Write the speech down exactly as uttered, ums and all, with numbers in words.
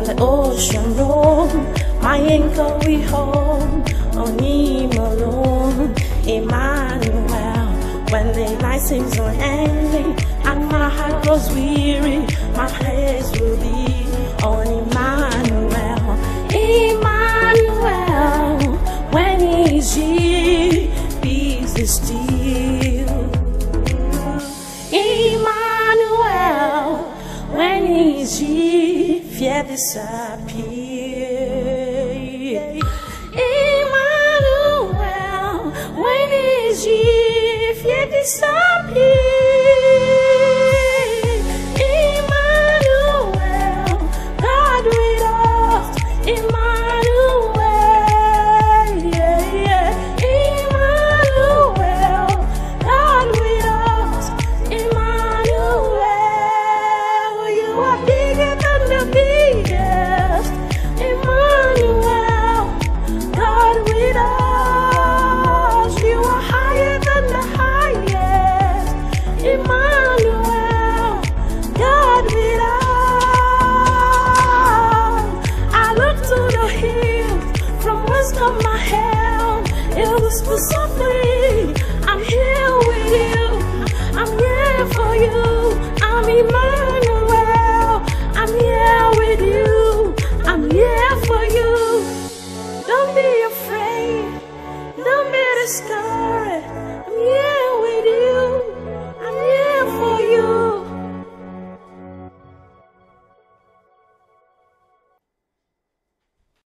the ocean roll, my anchor we hold, on him alone, Emmanuel. When the night seems so ending and my heart grows weary, my place will be on Emmanuel. Emmanuel, when he's here, peace is still. Emmanuel, when he's here, fear disappears. Emmanuel, when he's here, fear disappears. Emmanuel, God with us. Emmanuel, yeah, yeah. Emmanuel, God with us. Emmanuel, you are bigger than the biggest. Emmanuel, God with us. You are higher than the highest. Emmanuel, God with us. I look to the hill, from whence come my help. It was for suffering.